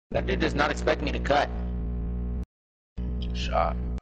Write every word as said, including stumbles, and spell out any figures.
That dude does not expect me to cut. Shot.